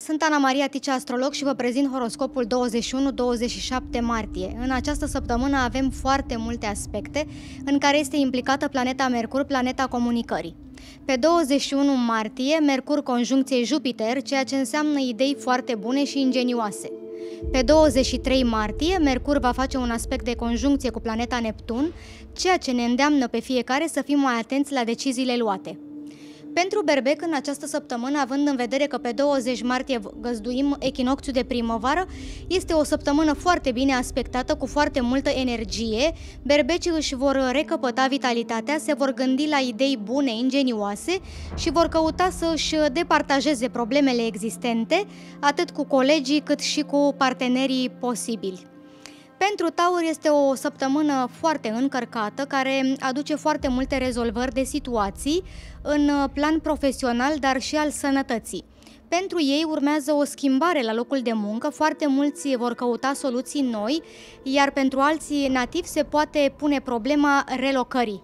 Sunt Ana Maria Ticea, astrolog, și vă prezint horoscopul 21-27 martie. În această săptămână avem foarte multe aspecte în care este implicată planeta Mercur, planeta comunicării. Pe 21 martie, Mercur conjuncție Jupiter, ceea ce înseamnă idei foarte bune și ingenioase. Pe 23 martie, Mercur va face un aspect de conjuncție cu planeta Neptun, ceea ce ne îndeamnă pe fiecare să fim mai atenți la deciziile luate. Pentru berbec, în această săptămână, având în vedere că pe 20 martie găzduim echinocțiul de primăvară, este o săptămână foarte bine aspectată, cu foarte multă energie. Berbecii își vor recăpăta vitalitatea, se vor gândi la idei bune, ingenioase și vor căuta să își departajeze problemele existente, atât cu colegii cât și cu partenerii posibili. Pentru Taur este o săptămână foarte încărcată, care aduce foarte multe rezolvări de situații în plan profesional, dar și al sănătății. Pentru ei urmează o schimbare la locul de muncă, foarte mulți vor căuta soluții noi, iar pentru alții nativi se poate pune problema relocării.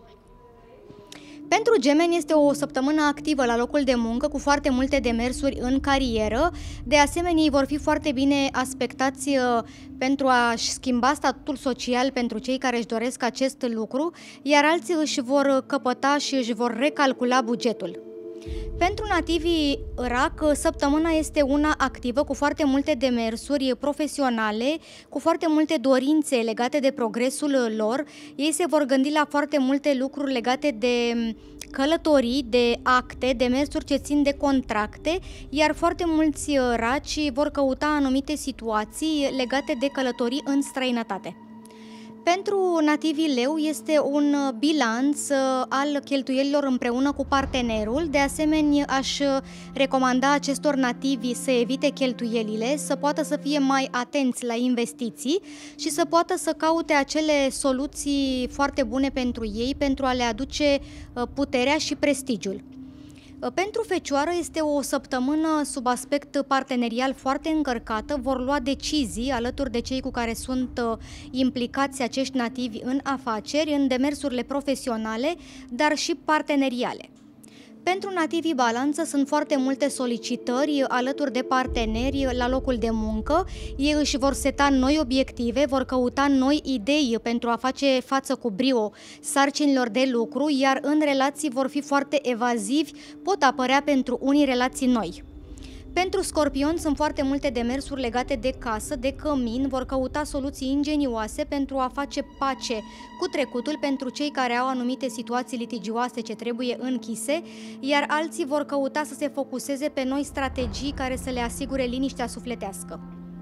Pentru Gemeni este o săptămână activă la locul de muncă, cu foarte multe demersuri în carieră. De asemenea, ei vor fi foarte bine aspectați pentru a-și schimba statutul social pentru cei care își doresc acest lucru, iar alții își vor căpăta și își vor recalcula bugetul. Pentru nativii Rac, săptămâna este una activă, cu foarte multe demersuri profesionale, cu foarte multe dorințe legate de progresul lor. Ei se vor gândi la foarte multe lucruri legate de călătorii, de acte, demersuri ce țin de contracte, iar foarte mulți raci vor căuta anumite situații legate de călătorii în străinătate. Pentru nativii Leu este un bilanț al cheltuielilor împreună cu partenerul. De asemenea, aș recomanda acestor nativi să evite cheltuielile, să poată să fie mai atenți la investiții și să poată să caute acele soluții foarte bune pentru ei, pentru a le aduce puterea și prestigiul. Pentru Fecioară este o săptămână sub aspect partenerial foarte încărcată, vor lua decizii alături de cei cu care sunt implicați acești nativi în afaceri, în demersurile profesionale, dar și parteneriale. Pentru nativii Balanță sunt foarte multe solicitări alături de parteneri la locul de muncă. Ei își vor seta noi obiective, vor căuta noi idei pentru a face față cu brio sarcinilor de lucru, iar în relații vor fi foarte evazivi, pot apărea pentru unii relații noi. Pentru Scorpion sunt foarte multe demersuri legate de casă, de cămin, vor căuta soluții ingenioase pentru a face pace cu trecutul pentru cei care au anumite situații litigioase ce trebuie închise, iar alții vor căuta să se focuseze pe noi strategii care să le asigure liniștea sufletească.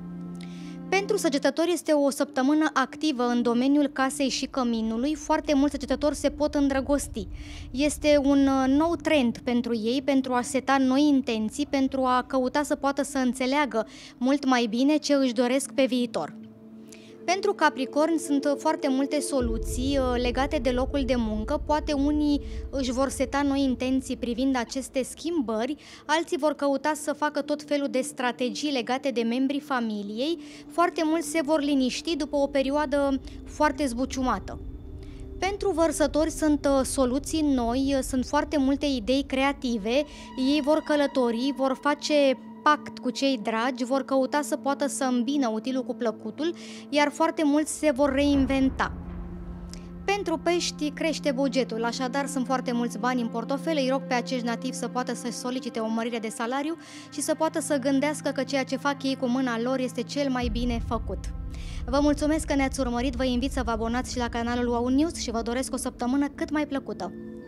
Pentru săgetători este o săptămână activă în domeniul casei și căminului, foarte mulți săgetători se pot îndrăgosti. Este un nou trend pentru ei, pentru a seta noi intenții, pentru a căuta să poată să înțeleagă mult mai bine ce își doresc pe viitor. Pentru Capricorn sunt foarte multe soluții legate de locul de muncă, poate unii își vor seta noi intenții privind aceste schimbări, alții vor căuta să facă tot felul de strategii legate de membrii familiei, foarte mulți se vor liniști după o perioadă foarte zbuciumată. Pentru Vărsători sunt soluții noi, sunt foarte multe idei creative, ei vor călători, vor face pact cu cei dragi, vor căuta să poată să îmbină utilul cu plăcutul, iar foarte mulți se vor reinventa. Pentru Pești crește bugetul, așadar sunt foarte mulți bani în portofel, îi rog pe acești nativi să poată să solicite o mărire de salariu și să poată să gândească că ceea ce fac ei cu mâna lor este cel mai bine făcut. Vă mulțumesc că ne-ați urmărit, vă invit să vă abonați și la canalul WOW News și vă doresc o săptămână cât mai plăcută!